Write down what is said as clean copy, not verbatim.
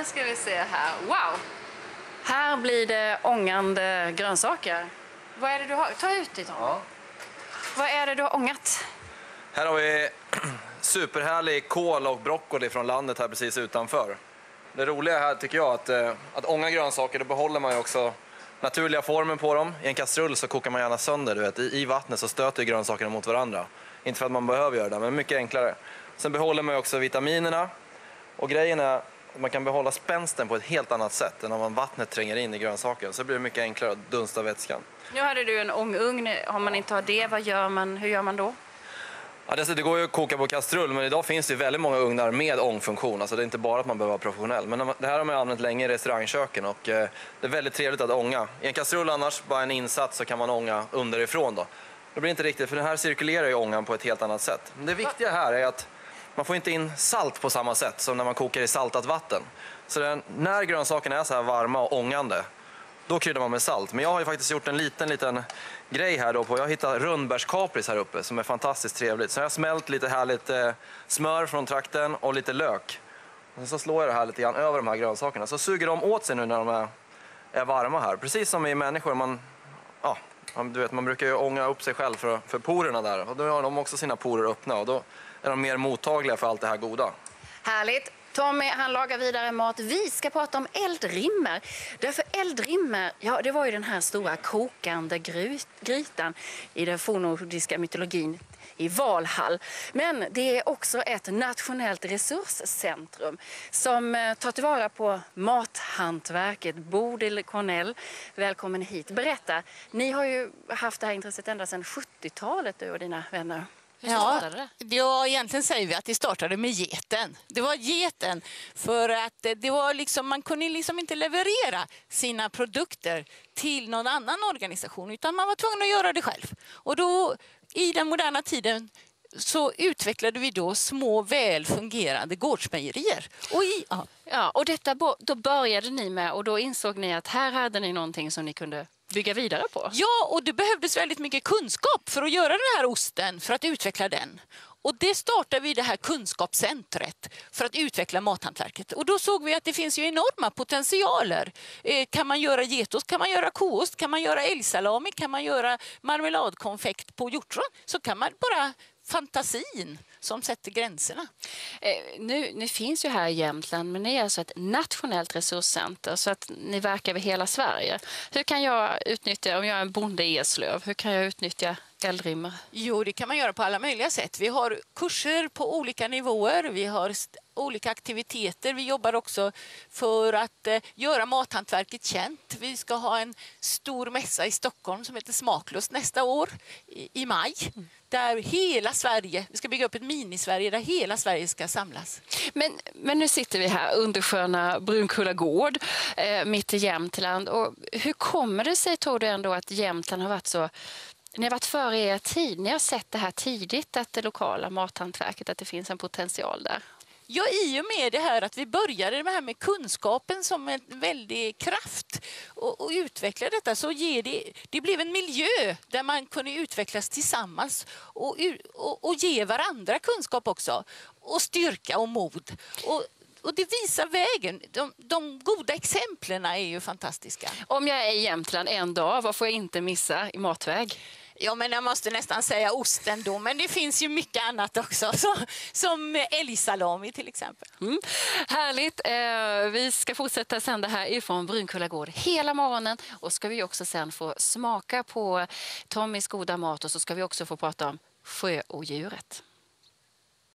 Nu ska vi se här. Wow! Här blir det ångande grönsaker. Vad är det du har? Ta ut det, Tom. Ja. Vad är det du har ångat? Här har vi superhärlig kål och broccoli från landet här precis utanför. Det roliga här tycker jag att ånga grönsaker, då behåller man ju också naturliga formen på dem. I en kastrull så kokar man gärna sönder, du vet. I vattnet så stöter grönsakerna mot varandra. Inte för att man behöver göra det, men mycket enklare. Sen behåller man ju också vitaminerna. Och grejen är att man kan behålla spänsten på ett helt annat sätt än om vattnet tränger in i grönsaken. Så blir det mycket enklare att dunsta vätskan. Nu hade du en ångugn. Om man inte har det, vad gör man? Hur gör man då? Ja, det går ju att koka på kastrull, men idag finns det väldigt många ugnar med ångfunktion. Alltså det är inte bara att man behöver vara professionell. Men det här har man använt länge i restaurangköken och det är väldigt trevligt att ånga. I en kastrull annars, bara en insats, så kan man ånga underifrån då. Det blir inte riktigt, för den här cirkulerar ju ångan på ett helt annat sätt. Men det viktiga här är att man får inte in salt på samma sätt som när man kokar i saltat vatten. Så när grönsakerna är så här varma och ångande, då kryddar man med salt. Men jag har ju faktiskt gjort en liten grej här då. Jag har hittat rundbärskapris här uppe som är fantastiskt trevligt. Så jag har smält lite härligt smör från trakten och lite lök. Och så slår jag det här lite grann över de här grönsakerna. Så suger de åt sig nu när de är varma här. Precis som i människor, man brukar ju ånga upp sig själv för porerna där. Och då har de också sina porer öppna och då är de mer mottagliga för allt det här goda. Härligt. Tommy, han lagar vidare mat. Vi ska prata om eldrimmer. Därför eldrimmer, ja, det var ju den här stora kokande grytan i den fornnordiska mytologin i Valhall. Men det är också ett nationellt resurscentrum som tar tillvara på mathantverket. Bodil Cornell, välkommen hit. Berätta, ni har ju haft det här intresset ända sedan 70-talet, du och dina vänner. Ja, egentligen säger vi att det startade med geten. Det var geten för att det var liksom, man kunde liksom inte leverera sina produkter till någon annan organisation utan man var tvungen att göra det själv. Och då i den moderna tiden så utvecklade vi då små välfungerande gårdsmejerier. Och detta då började ni med och då insåg ni att här hade ni någonting som ni kunde bygga vidare på. Ja, och det behövdes väldigt mycket kunskap för att göra den här osten, för att utveckla den. Och det startade vi det här kunskapscentret för att utveckla mathantverket. Och då såg vi att det finns ju enorma potentialer. Kan man göra getost, kan man göra koost, kan man göra älgsalami, kan man göra marmeladkonfekt på hjortron, så kan man bara fantasin som sätter gränserna. Nu finns ju här i Jämtland, men ni är alltså ett nationellt resurscenter så att ni verkar över hela Sverige. Hur kan jag utnyttja, om jag är en bonde i Eslöv, hur kan jag utnyttja eldrimmer? Jo, det kan man göra på alla möjliga sätt. Vi har kurser på olika nivåer, vi har olika aktiviteter. Vi jobbar också för att göra mathantverket känt. Vi ska ha en stor mässa i Stockholm som heter Smaklust nästa år i maj. Där hela Sverige, vi ska bygga upp ett mini-Sverige där hela Sverige ska samlas. Men nu sitter vi här under sköna Brunkulla gård mitt i Jämtland. Och hur kommer det sig, tror du ändå, att Jämtland har varit så... Ni har varit före er tid, ni har sett det här tidigt, att det lokala mathantverket, att det finns en potential där. Ja, i och med det här att vi började med, med kunskapen som en väldig kraft och utveckla detta, så det blev en miljö där man kunde utvecklas tillsammans och ge varandra kunskap också och styrka och mod. Och det visar vägen. De goda exemplen är ju fantastiska. Om jag är i Jämtland en dag, vad får jag inte missa i matväg? Ja, men jag måste nästan säga osten då. Men det finns ju mycket annat också. Som älgsalami till exempel. Härligt. Vi ska fortsätta sända här ifrån Brunkulla gård hela morgonen. Och ska vi också sen få smaka på Tommys goda mat. Och så ska vi också få prata om sjöodjuret.